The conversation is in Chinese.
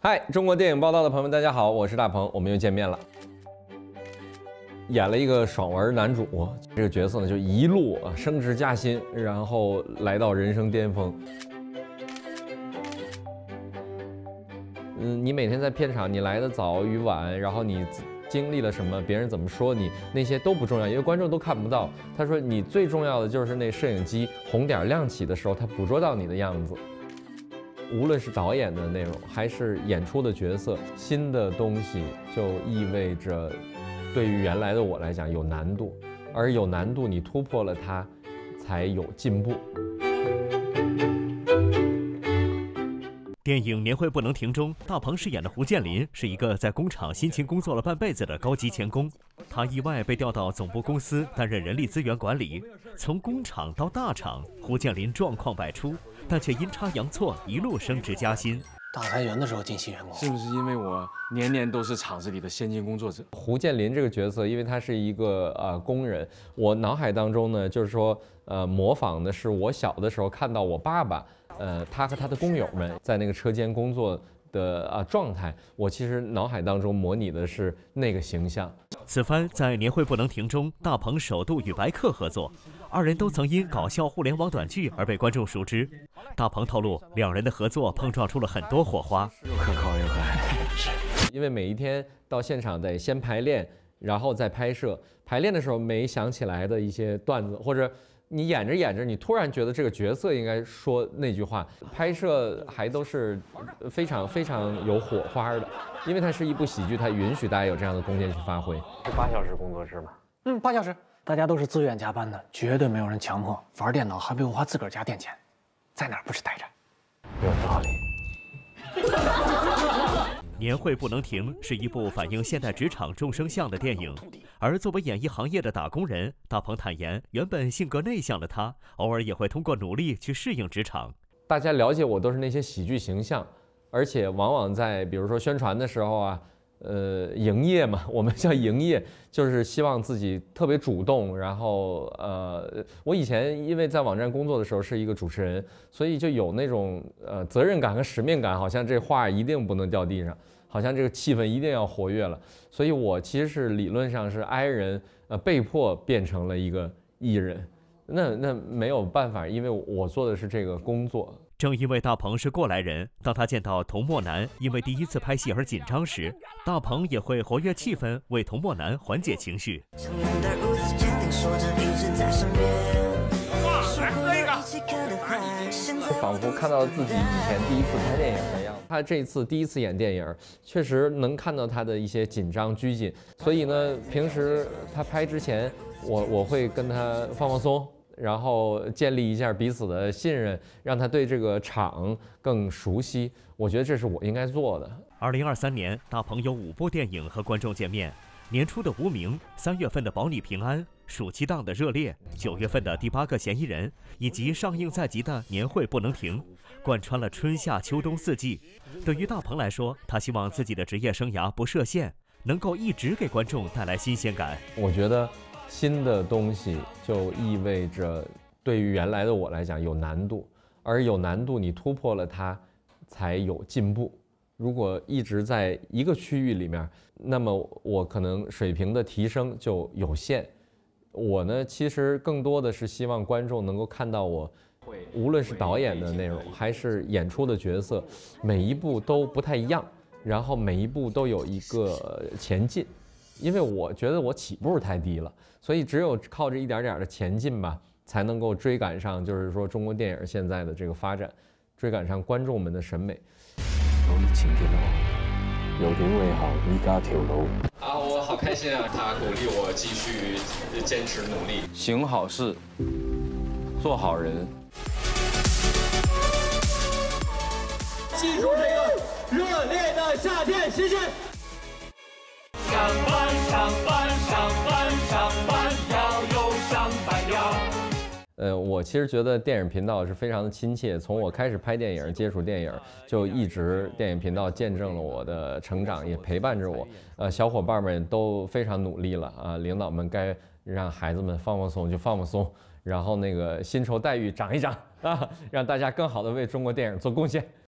嗨，中国电影报道的朋友们，大家好，我是大鹏，我们又见面了。演了一个爽文男主，这个角色呢就一路升职加薪，然后来到人生巅峰。你每天在片场，你来的早与晚，然后你经历了什么，别人怎么说你，那些都不重要，因为观众都看不到。他说你最重要的就是那摄影机红点亮起的时候，他捕捉到你的样子。无论是导演的内容，还是演出的角色，新的东西就意味着，对于原来的我来讲有难度，而有难度，你突破了它，才有进步。 电影《年会不能停》中，大鹏饰演的胡建林是一个在工厂辛勤工作了半辈子的高级钳工。他意外被调到总部公司担任人力资源管理，从工厂到大厂，胡建林状况百出，但却阴差阳错一路升职加薪。 大裁员的时候进新员工， 是不是因为我年年都是厂子里的先进工作者？ 胡建林这个角色，因为他是一个工人，我脑海当中呢，就是说模仿的是我小的时候看到我爸爸。他和他的工友们在那个车间工作的状态，我其实脑海当中模拟的是那个形象。 此番在《年会不能停》中，大鹏首度与白客合作，二人都曾因搞笑互联网短剧而被观众熟知。大鹏透露，两人的合作碰撞出了很多火花， 又可靠又可爱。 因为每一天到现场得先排练，然后再拍摄。排练的时候没想起来的一些段子，或者你演着演着，你突然觉得这个角色应该说那句话，拍摄还都是非常有火花的，因为它是一部喜剧，它允许大家有这样的空间去发挥。 是8小时工作制吗？8小时，大家都是自愿加班的，绝对没有人强迫。玩电脑还不用花自个儿家电钱，在哪儿不是待着？ 有道理。 年会不能停是一部反映现代职场众生相的电影，而作为演艺行业的打工人，大鹏坦言，原本性格内向的他，偶尔也会通过努力去适应职场。 大家了解我都是那些喜剧形象，而且往往在比如说宣传的时候啊，营业嘛，我们叫营业，就是希望自己特别主动。然后我以前因为在网站工作的时候是一个主持人，所以就有那种责任感和使命感，好像这话一定不能掉地上，好像这个气氛一定要活跃了。所以我其实是理论上是 I 人，被迫变成了一个艺人。那没有办法，因为我做的是这个工作。 正因为大鹏是过来人，当他见到童漠男因为第一次拍戏而紧张时，大鹏也会活跃气氛，为童漠男缓解情绪。 仿佛看到自己以前第一次拍电影的样子。他这次第一次演电影，确实能看到他的一些紧张拘谨。所以呢，平时他拍之前，我会跟他放放松。然后建立一下彼此的信任，让他对这个场更熟悉。我觉得这是我应该做的。 2023年，大鹏有5部电影和观众见面：年初的《无名》，3月份的《保你平安》，暑期档的《热烈》，9月份的《第8个嫌疑人》，以及上映在即的《年会不能停》，贯穿了春夏秋冬4季。对于大鹏来说，他希望自己的职业生涯不设限，能够一直给观众带来新鲜感。 我觉得新的东西就意味着，对于原来的我来讲有难度，而有难度，你突破了它，才有进步。如果一直在一个区域里面，那么我可能水平的提升就有限。我呢，其实更多的是希望观众能够看到我，无论是导演的内容，还是演出的角色，每一步都不太一样，然后每一步都有一个前进。因为我觉得我起步太低了，所以只有靠着一点点的前进吧，才能够追赶上，就是说中国电影现在的这个发展，追赶上观眾們的審美。 我以前嘅路有點會行，依家條路我好開心啊！他鼓勵我繼續堅持努力， 行好事，做好人。 記住這個熱烈的夏天時間。上班上班上班上班，要有上班呀。 我其实觉得电影频道是非常的亲切，从我开始拍电影、接触电影，就一直电影频道见证了我的成长，也陪伴着我。小伙伴们都非常努力了啊，领导们该让孩子们放放松就放放松，然后那个薪酬待遇涨一涨啊，让大家更好的为中国电影做贡献。